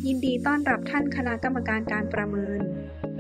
ยินดีต้อนรับท่านคณะกรรมการการประเมิน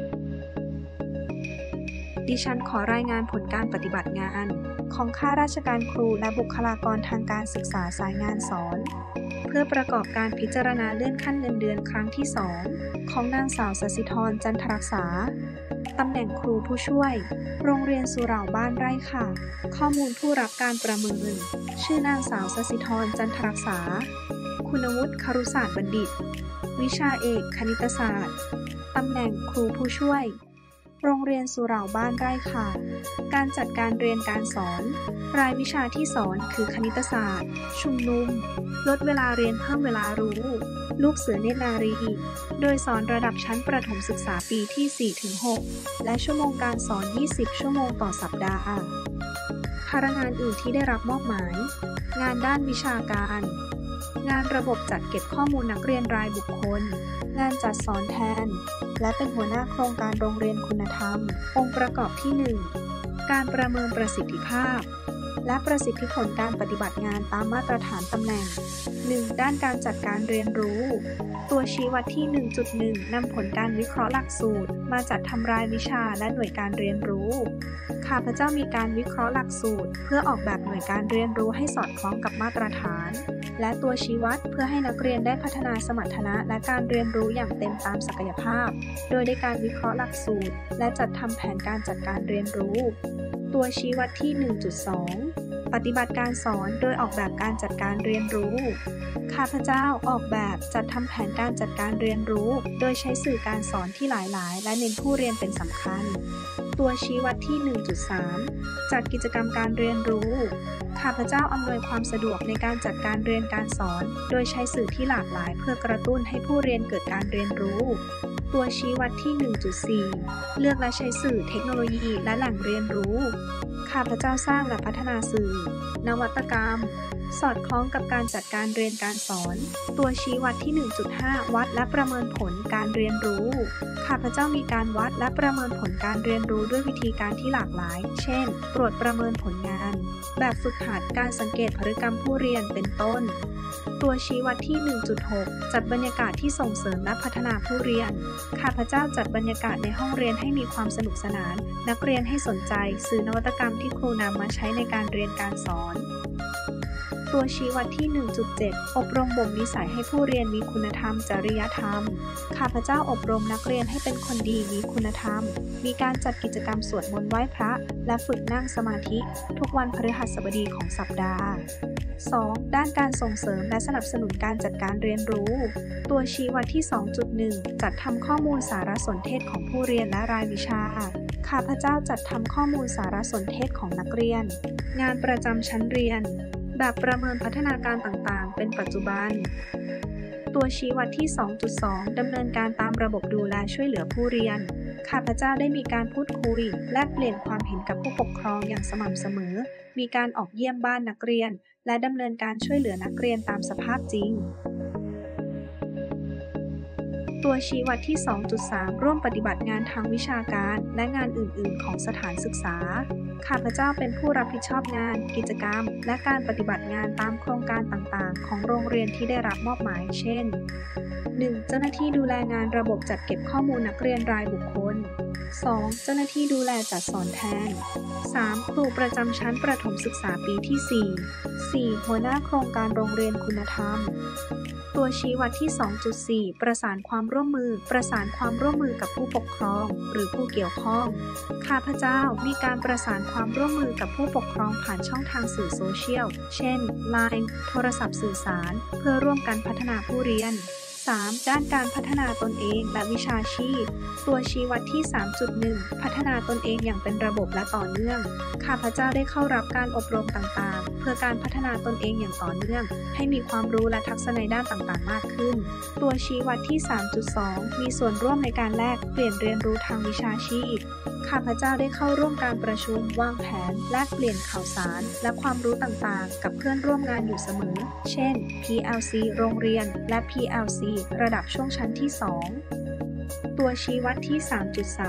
ดิฉันขอรายงานผลการปฏิบัติงานของข้าราชการครูและบุคลากรทางการศึกษาสายงานสอนเพื่อประกอบการพิจารณาเลื่อนขั้นเงินเดือนครั้งที่ 2 ของนางสาวสศิธร จันทรักษาตำแหน่งครูผู้ช่วยโรงเรียนสุเหร่าบ้านไร่ค่ะข้อมูลผู้รับการประเมินชื่อนางสาวสศิธร จันทรักษาคุณวุฒิครุศาสตร์บัณฑิตวิชาเอกคณิตศาสตร์ตำแหน่งครูผู้ช่วยโรงเรียนสุเหร่าบ้านไร่ค่ะการจัดการเรียนการสอนรายวิชาที่สอนคือคณิตศาสตร์ชุมนุมลดเวลาเรียนเพิ่มเวลารู้ลูกเสือเนตรนารีโดยสอนระดับชั้นประถมศึกษาปีที่ 4-6 และชั่วโมงการสอน 20 ชั่วโมงต่อสัปดาห์ภาระงานอื่นที่ได้รับมอบหมายงานด้านวิชาการงานระบบจัดเก็บข้อมูลนักเรียนรายบุคคลงานจัดสอนแทนและเป็นหัวหน้าโครงการโรงเรียนคุณธรรมองค์ประกอบที่ 1 การประเมินประสิทธิภาพและประสิทธิผลการปฏิบัติงานตามมาตรฐานตำแหน่ง 1. ด้านการจัดการเรียนรู้ตัวชี้วัดที่ 1.1 นำผลการวิเคราะห์หลักสูตรมาจัดทำรายวิชาและหน่วยการเรียนรู้ข้าพเจ้ามีการวิเคราะห์หลักสูตรเพื่อออกแบบหน่วยการเรียนรู้ให้สอดคล้องกับมาตรฐานและตัวชี้วัดเพื่อให้นักเรียนได้พัฒนาสมรรถนะและการเรียนรู้อย่างเต็มตามศักยภาพโดยได้การวิเคราะห์หลักสูตรและจัดทำแผนการจัดการเรียนรู้ตัวชี้วัดที่ 1.2 ปฏิบัติการสอนโดยออกแบบการจัดการเรียนรู้ข้าพเจ้าออกแบบจัดทำแผนการจัดการเรียนรู้โดยใช้สื่อการสอนที่หลากหลายและเน้นผู้เรียนเป็นสำคัญตัวชี้วัดที่ 1.3 จัดกิจกรรมการเรียนรู้ข้าพเจ้าอำนวยความสะดวกในการจัดการเรียนการสอนโดยใช้สื่อที่หลากหลายเพื่อกระตุ้นให้ผู้เรียนเกิดการเรียนรู้ตัวชี้วัดที่ 1.4 เลือกและใช้สื่อเทคโนโลยีและแหล่งเรียนรู้ข้าพเจ้าสร้างและพัฒนาสื่อนวัตกรรมสอดคล้องกับการจัดการเรียนการสอนตัวชี้วัดที่ 1.5 วัดและประเมินผลการเรียนรู้ข้าพเจ้ามีการวัดและประเมินผลการเรียนรู้ด้วยวิธีการที่หลากหลายเช่นตรวจประเมินผลงานแบบฝึกหัดการสังเกตพฤติกรรมผู้เรียนเป็นต้นตัวชี้วัดที่ 1.6 จัดบรรยากาศที่ส่งเสริมและพัฒนาผู้เรียนข้าพเจ้าจัดบรรยากาศในห้องเรียนให้มีความสนุกสนานนักเรียนให้สนใจสื่อนวัตกรรมที่ครูนำมาใช้ในการเรียนการสอนตัวชี้วัดที่ 1.7 อบรมบ่มนิสัยให้ผู้เรียนมีคุณธรรมจริยธรรมข้าพเจ้าอบรมนักเรียนให้เป็นคนดีมีคุณธรรมมีการจัดกิจกรรมสวดมนต์ไหว้พระและฝึกนั่งสมาธิทุกวันพฤหัสบดีของสัปดาห์ 2. ด้านการส่งเสริมและสนับสนุนการจัดการเรียนรู้ตัวชี้วัดที่ 2.1 จัดทำข้อมูลสารสนเทศของผู้เรียนและรายวิชาข้าพเจ้าจัดทำข้อมูลสารสนเทศของนักเรียนงานประจำชั้นเรียนแบบประเมินพัฒนาการต่างๆเป็นปัจจุบันตัวชี้วัดที่ 2.2 ดำเนินการตามระบบดูแลช่วยเหลือผู้เรียนข้าพเจ้าได้มีการพูดคุยแลกเปลี่ยนความเห็นกับผู้ปกครองอย่างสม่ำเสมอมีการออกเยี่ยมบ้านนักเรียนและดำเนินการช่วยเหลือนักเรียนตามสภาพจริงตัวชี้วัดที่ 2.3 ร่วมปฏิบัติงานทางวิชาการและงานอื่นๆของสถานศึกษาข้าพเจ้าเป็นผู้รับผิดชอบงานกิจกรรมและการปฏิบัติงานตามโครงการต่างๆของโรงเรียนที่ได้รับมอบหมายเช่น 1. เจ้าหน้าที่ดูแลงานระบบจัดเก็บข้อมูลนักเรียนรายบุคคล 2. เจ้าหน้าที่ดูแลจัดสอนแทน 3. ครูประจำชั้นประถมศึกษาปีที่ 4 หัวหน้าโครงการโรงเรียนคุณธรรมตัวชี้วัดที่ 2.4 ประสานความร่วมมือกับผู้ปกครองหรือผู้เกี่ยวข้องข้าพเจ้ามีการประสานความร่วมมือกับผู้ปกครองผ่านช่องทางสื่อโซเชียลเช่น LINE โทรศัพท์สื่อสารเพื่อร่วมกันพัฒนาผู้เรียน 3. ด้านการพัฒนาตนเองและวิชาชีพตัวชี้วัดที่ 3.1 พัฒนาตนเองอย่างเป็นระบบและต่อเนื่องข้าพเจ้าได้เข้ารับการอบรมต่างๆเพื่อการพัฒนาตนเองอย่างต่อเนื่องให้มีความรู้และทักษะในด้านต่างๆมากขึ้นตัวชี้วัดที่ 3.2 มีส่วนร่วมในการแลกเปลี่ยนเรียนรู้ทางวิชาชีพข้าพเจ้าได้เข้าร่วมการประชุมวางแผนแลกเปลี่ยนข่าวสารและความรู้ต่างๆกับเพื่อนร่วมงานอยู่เสมอเช่น PLC โรงเรียนและ PLC ระดับช่วงชั้นที่ 2 ตัวชี้วัดที่ 3.3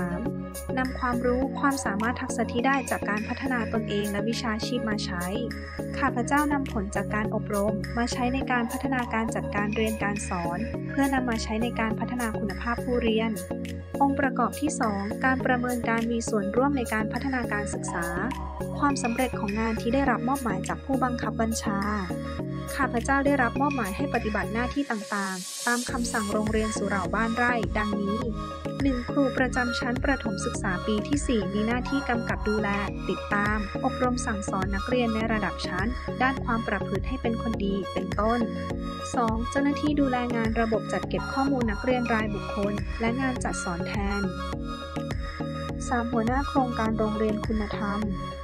นำความรู้ความสามารถทักษะที่ได้จากการพัฒนาตนเองและวิชาชีพมาใช้ข้าพเจ้านำผลจากการอบรมมาใช้ในการพัฒนาการจัดการเรียนการสอนเพื่อนำมาใช้ในการพัฒนาคุณภาพผู้เรียนองค์ประกอบที่ 2 การประเมินการมีส่วนร่วมในการพัฒนาการศึกษาความสำเร็จของงานที่ได้รับมอบหมายจากผู้บังคับบัญชาข้าพเจ้าได้รับมอบหมายให้ปฏิบัติหน้าที่ต่างๆตามคำสั่งโรงเรียนสุเหร่าบ้านไร่ ดังนี้ 1. ครูประจำชั้นประถมศึกษาปีที่ 4 มีหน้าที่กำกับดูแลติดตามอบรมสั่งสอนนักเรียนในระดับชั้นด้านความประพฤติให้เป็นคนดีเป็นต้น 2. เจ้าหน้าที่ดูแลงานระบบจัดเก็บข้อมูลนักเรียนรายบุคคลและงานจัดสอนแทน 3. หัวหน้าโครงการโรงเรียนคุณธรรม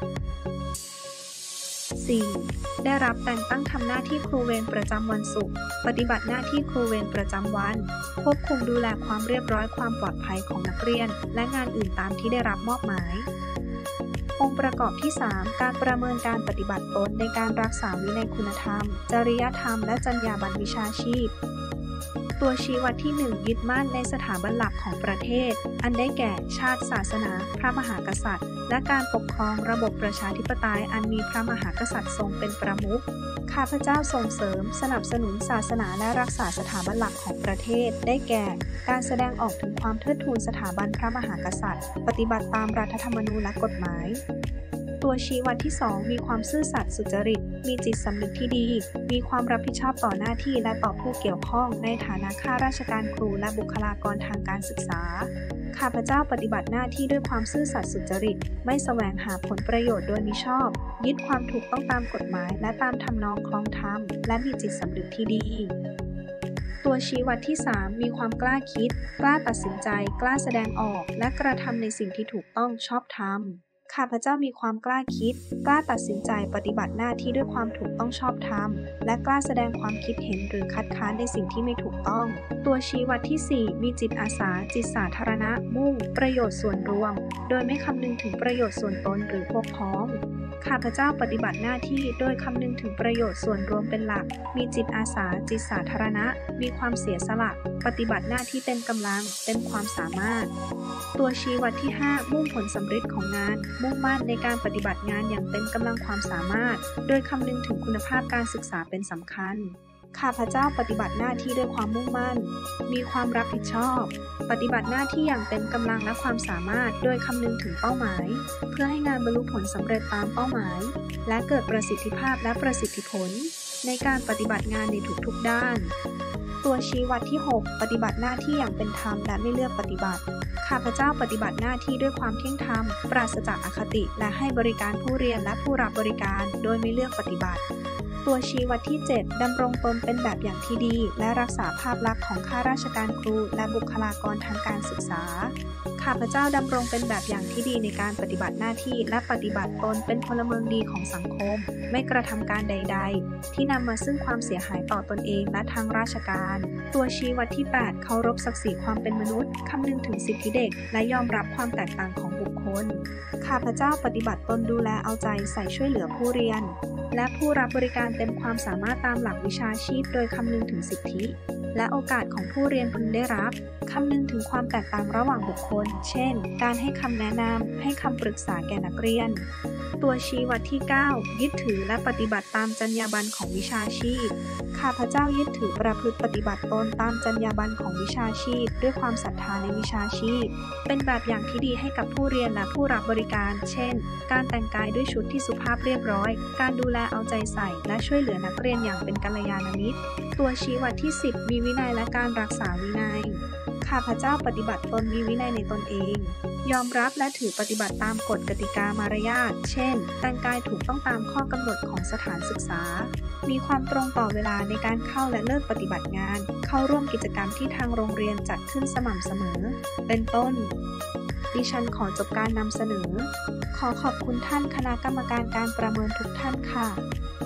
4. ได้รับแต่งตั้งทำหน้าที่ครูเวรประจำวันศุกร์ปฏิบัติหน้าที่ครูเวรประจำวันควบคุมดูแลความเรียบร้อยความปลอดภัยของนักเรียนและงานอื่นตามที่ได้รับมอบหมายองค์ประกอบที่ 3 การประเมินการปฏิบัติตนในการรักษาวินัยคุณธรรมจริยธรรมและจรรยาบรรณวิชาชีพตัวชี้วัดที่ 1 ยึดมั่นในสถาบันหลักของประเทศอันได้แก่ชาติศาสนาพระมหากษัตริย์และการปกครองระบบประชาธิปไตยอันมีพระมหากษัตริย์ทรงเป็นประมุขข้าพเจ้าส่งเสริมสนับสนุนศาสนาและรักษาสถาบันหลักของประเทศได้แก่การแสดงออกถึงความเทิดทูนสถาบันพระมหากษัตริย์ปฏิบัติตามรัฐธรรมนูญและกฎหมายตัวชี้วัดที่ 2 มีความซื่อสัตย์สุจริตมีจิตสำนึกที่ดีมีความรับผิดชอบต่อหน้าที่และต่อผู้เกี่ยวข้องในฐานะข้าราชการครูและบุคลากรทางการศึกษาข้าพเจ้าปฏิบัติหน้าที่ด้วยความซื่อสัตย์สุจริตไม่แสวงหาผลประโยชน์โดยมิชอบยึดความถูกต้องตามกฎหมายและตามทำนองคล้องธรรมและมีจิตสำนึกที่ดีตัวชี้วัดที่ 3 มีความกล้าคิดกล้าตัดสินใจกล้าแสดงออกและกระทำในสิ่งที่ถูกต้องชอบธรรมข้าพเจ้ามีความกล้าคิดกล้าตัดสินใจปฏิบัติหน้าที่ด้วยความถูกต้องชอบธรรมและกล้าแสดงความคิดเห็นหรือคัดค้านในสิ่งที่ไม่ถูกต้องตัวชี้วัดที่ 4 มีจิตอาสาจิตสาธารณะมุ่งประโยชน์ส่วนรวมโดยไม่คำนึงถึงประโยชน์ส่วนตนหรือพวกพ้องข้าพเจ้าปฏิบัติหน้าที่โดยคำนึงถึงประโยชน์ส่วนรวมเป็นหลักมีจิตอาสาจิตสาธารณะมีความเสียสละปฏิบัติหน้าที่เต็มกำลังเต็มความสามารถตัวชี้วัดที่ 5 มุ่งผลสำเร็จของงานมุ่งมั่นในการปฏิบัติงานอย่างเต็มกำลังความสามารถโดยคำนึงถึงคุณภาพการศึกษาเป็นสำคัญข้าพเจ้าปฏิบัติหน้าที่ด้วยความมุ่งมั่นมีความรับผิดชอบปฏิบัติหน้าที่อย่างเต็มกำลังและความสามารถโดยคำนึงถึงเป้าหมายเพื่อให้งานบรรลุผลสำเร็จตามเป้าหมายและเกิดประสิทธิภาพและประสิทธิผลในการปฏิบัติงานในทุกๆด้านตัวชี้วัดที่ 6 ปฏิบัติหน้าที่อย่างเป็นธรรมและไม่เลือกปฏิบัติข้าพเจ้าปฏิบัติหน้าที่ด้วยความเที่ยงธรรมปราศจากอคติและให้บริการผู้เรียนและผู้รับบริการโดยไม่เลือกปฏิบัติตัวชี้วัดที่ 7 ดำรงตนเป็นแบบอย่างที่ดีและรักษาภาพลักษณ์ของข้าราชการครูและบุคลากรทางการศึกษาข้าพเจ้าดำรงเป็นแบบอย่างที่ดีในการปฏิบัติหน้าที่และปฏิบัติตนเป็นพลเมืองดีของสังคมไม่กระทำการใดๆที่นำมาซึ่งความเสียหายต่อตนเองและทางราชการตัวชี้วัดที่ 8 เคารพศักดิ์ศรีความเป็นมนุษย์คำนึงถึงสิทธิเด็กและยอมรับความแตกต่างของบุคคลข้าพเจ้าปฏิบัติตนดูแลเอาใจใส่ช่วยเหลือผู้เรียนและผู้รับบริการเต็มความสามารถตามหลักวิชาชีพโดยคำนึงถึงสิทธิและโอกาสของผู้เรียนพึงได้รับคำนึงถึงความแตกต่างระหว่างบุคคลเช่นการให้คำแนะนำให้คำปรึกษาแก่นักเรียนตัวชี้วัดที่ 9 ยึดถือและปฏิบัติตามจรรยาบรรณของวิชาชีพข้าพเจ้ายึดถือประพฤติปฏิบัติตนตามจรรยาบรรณของวิชาชีพด้วยความศรัทธาในวิชาชีพเป็นแบบอย่างที่ดีให้กับผู้เรียนและผู้รับบริการเช่นการแต่งกายด้วยชุดที่สุภาพเรียบร้อยการดูแลเอาใจใส่และช่วยเหลือนักเรียนอย่างเป็นกัลยาณมิตรตัวชี้วัดที่ 10 มีวินัยและการรักษาวินัยข้าพเจ้าปฏิบัติตนมีวินัยในตนเองยอมรับและถือปฏิบัติตามกฎกติกามารยาทเช่นแต่งกายถูกต้องตามข้อกำหนดของสถานศึกษามีความตรงต่อเวลาในการเข้าและเลิกปฏิบัติงานเข้าร่วมกิจกรรมที่ทางโรงเรียนจัดขึ้นสม่ำเสมอเป็นต้นดิฉันขอจบการนำเสนอขอขอบคุณท่านคณะกรรมการการประเมินทุกท่านค่ะ